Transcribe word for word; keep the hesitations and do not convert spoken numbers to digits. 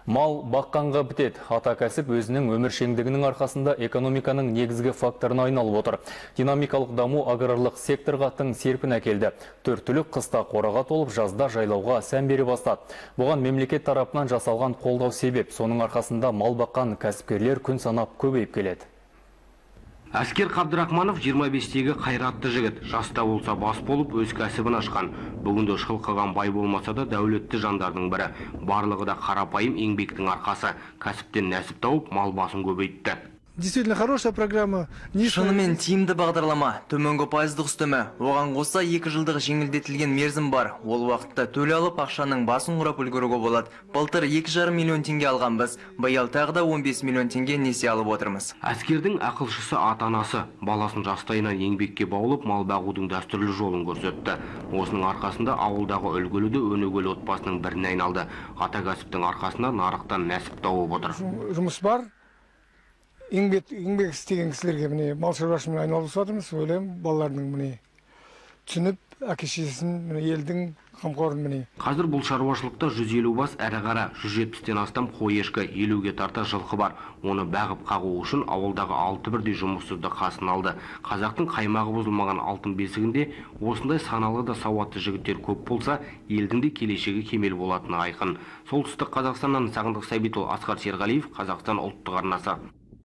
Мал баққанға бітет. Ата кәсіп өзінің өміршеңдігінің арқасында экономиканың негізгі факторына айналып отыр. Динамикалық даму аграрлық секторға тың серпін әкелді. Төрт түлік қыста қораға толып, жазда жайлауға сән бере бастады. Бұған мемлекет тарапынан жасалған қолдау себеп. Соның арқасында мал баққан кәсіпкерлер күн санап көбейіп келеді. Әскер Қабдырахманов жиырма бестегі қайратты жігіт, жаста болса бас болып өз кәсібін ашқан. Бүгінде шылқыған бай болмаса да дәулетті жандардың бірі. Барлығы да қарапайым еңбектің арқасы. Кәсіптен нәсіп тауып, мал басын көбейтті. Действительно хорошая программа. Шынымен тиімді бағдарлама, төменгі пайыздық үстемі. Оған қоса екі жылдық жеңілдетілген мерзім бар. Ол уақытта төле алып ақшаның басын құрап үлгеруге болады. Былтыр екі жарым миллион теңге алғанбыз. Биыл тағы да он бес миллион теңге несие алып отырмыз. Әскердің ақылшысы ата-анасы баласын жастайынан еңбекке баулып, мал бағудың дәстүрлі жолын көрсетті. Осының арқасында ауылдағы үлгілі де өнегелі отбасының біріне айналды. Ата кәсіптің арқасында нарықтан нәсіп тауып отыр. Жұмыс бар. Еңбек еңбек істеген кісілерге міне мал шаруашылығымен айналысып жатырмыз. Ойлаймын, балалардың міне түсініп, әке-шешесін елдің қамқорын міне. Қазір бұл шаруашылықта жүз елу бас әрі қара, жүз жетпістен астам қой ешкі, елуге тарта жылқы бар. Оны бағып қағу үшін ауылдағы алты бірдей жұмыссызды қасын алды. Қазақтың қаймағы бұзылмаған алтын бесігінде осындай саналы да сауатты жігіттер көп болса, елдің де келешегі кемел болатыны айқын. Солтүстік Қазақстаннан Сағындық Сәбитұлы, Асқар Серғалиев, Қазақстан ұлттық арнасы.